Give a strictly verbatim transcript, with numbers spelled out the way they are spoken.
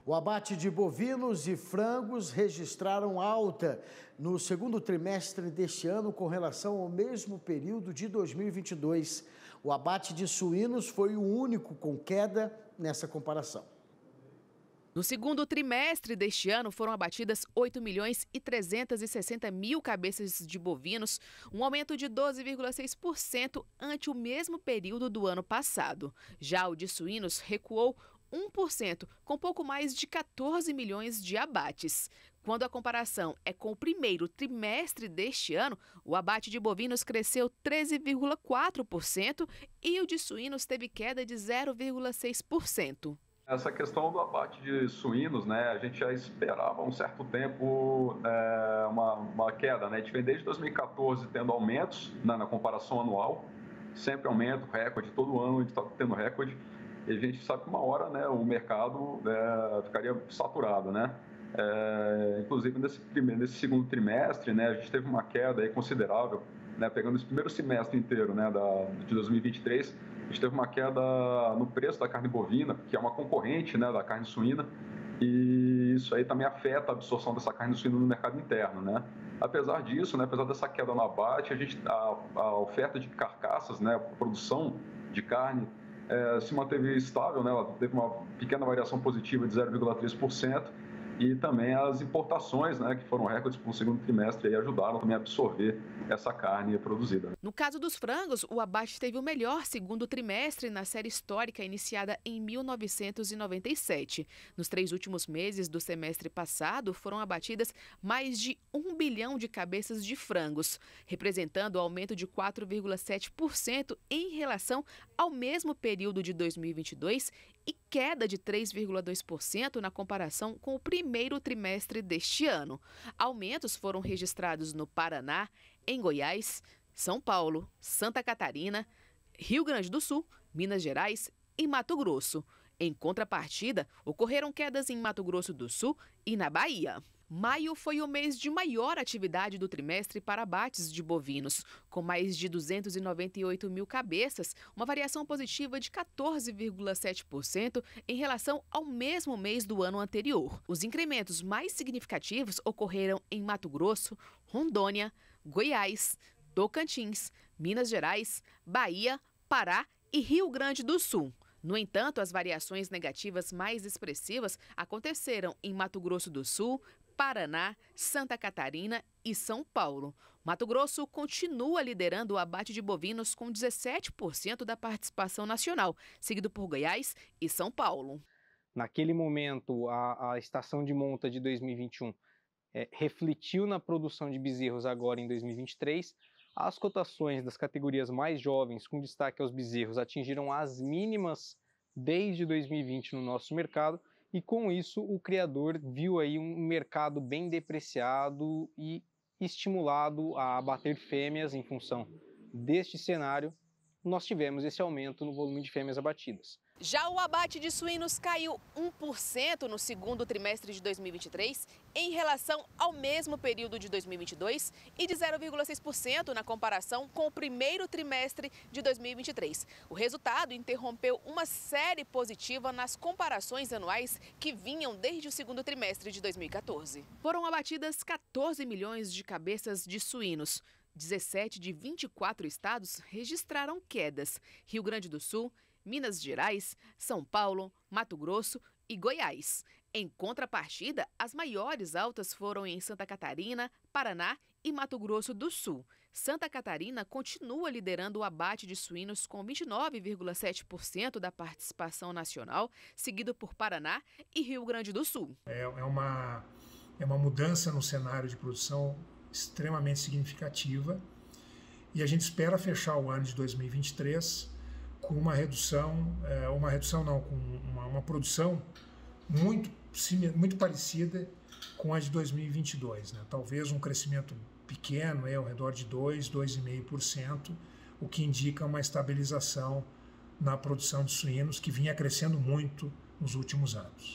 O abate de bovinos e frangos registraram alta no segundo trimestre deste ano com relação ao mesmo período de dois mil e vinte e dois. O abate de suínos foi o único com queda nessa comparação. No segundo trimestre deste ano, foram abatidas oito milhões e trezentos e sessenta mil cabeças de bovinos, um aumento de doze vírgula seis por cento ante o mesmo período do ano passado. Já o de suínos recuou um por cento, com pouco mais de quatorze milhões de abates. Quando a comparação é com o primeiro trimestre deste ano, o abate de bovinos cresceu treze vírgula quatro por cento e o de suínos teve queda de zero vírgula seis por cento. Essa questão do abate de suínos, né, a gente já esperava há um certo tempo é, uma, uma queda, né? A gente vem desde dois mil e quatorze tendo aumentos, né, na comparação anual, sempre aumento, recorde, todo ano a gente está tendo recorde, e a gente sabe que uma hora, né, o mercado é, ficaria saturado, né? É, inclusive nesse, primeiro, nesse segundo trimestre, né, a gente teve uma queda aí considerável, né, pegando esse primeiro semestre inteiro, né, da, de dois mil e vinte e três, a gente teve uma queda no preço da carne bovina, que é uma concorrente, né, da carne suína, e isso aí também afeta a absorção dessa carne suína no mercado interno, né? Apesar disso, né, apesar dessa queda no abate, a, gente, a, a oferta de carcaças, né, a produção de carne, é, se manteve estável, né, ela teve uma pequena variação positiva de zero vírgula três por cento, e também as importações, né, que foram recordes para o segundo trimestre, aí ajudaram também a absorver essa carne produzida. No caso dos frangos, o abate teve o melhor segundo trimestre na série histórica iniciada em mil novecentos e noventa e sete. Nos três últimos meses do semestre passado, foram abatidas mais de um bilhão de cabeças de frangos, representando o aumento de quatro vírgula sete por cento em relação ao mesmo período de dois mil e vinte e dois e queda de três vírgula dois por cento na comparação com o primeiro trimestre deste ano. Aumentos foram registrados no Paraná, em Goiás, São Paulo, Santa Catarina, Rio Grande do Sul, Minas Gerais e Mato Grosso. Em contrapartida, ocorreram quedas em Mato Grosso do Sul e na Bahia. Maio foi o mês de maior atividade do trimestre para abates de bovinos, com mais de duzentos e noventa e oito mil cabeças, uma variação positiva de quatorze vírgula sete por cento em relação ao mesmo mês do ano anterior. Os incrementos mais significativos ocorreram em Mato Grosso, Rondônia, Goiás, Tocantins, Minas Gerais, Bahia, Pará e Rio Grande do Sul. No entanto, as variações negativas mais expressivas aconteceram em Mato Grosso do Sul, Paraná, Santa Catarina e São Paulo. Mato Grosso continua liderando o abate de bovinos com dezessete por cento da participação nacional, seguido por Goiás e São Paulo. Naquele momento, a, a estação de monta de dois mil e vinte e um é, refletiu na produção de bezerros agora em dois mil e vinte e três. As cotações das categorias mais jovens, com destaque aos bezerros, atingiram as mínimas desde dois mil e vinte no nosso mercado. E com isso o criador viu aí um mercado bem depreciado e estimulado a abater fêmeas. Em função deste cenário, nós tivemos esse aumento no volume de fêmeas abatidas. Já o abate de suínos caiu um por cento no segundo trimestre de dois mil e vinte e três em relação ao mesmo período de dois mil e vinte e dois e de zero vírgula seis por cento na comparação com o primeiro trimestre de dois mil e vinte e três. O resultado interrompeu uma série positiva nas comparações anuais que vinham desde o segundo trimestre de dois mil e quatorze. Foram abatidas quatorze milhões de cabeças de suínos. dezessete de vinte e quatro estados registraram quedas: Rio Grande do Sul, Minas Gerais, São Paulo, Mato Grosso e Goiás. Em contrapartida, as maiores altas foram em Santa Catarina, Paraná e Mato Grosso do Sul. Santa Catarina continua liderando o abate de suínos com vinte e nove vírgula sete por cento da participação nacional, seguido por Paraná e Rio Grande do Sul. É, é, uma, é uma mudança no cenário de produção extremamente significativa e a gente espera fechar o ano de dois mil e vinte e três com uma redução, é, uma redução não, com uma, uma produção muito, muito parecida com a de dois mil e vinte e dois, né? Talvez um crescimento pequeno, é, ao redor de dois, dois vírgula cinco por cento, o que indica uma estabilização na produção de suínos que vinha crescendo muito nos últimos anos.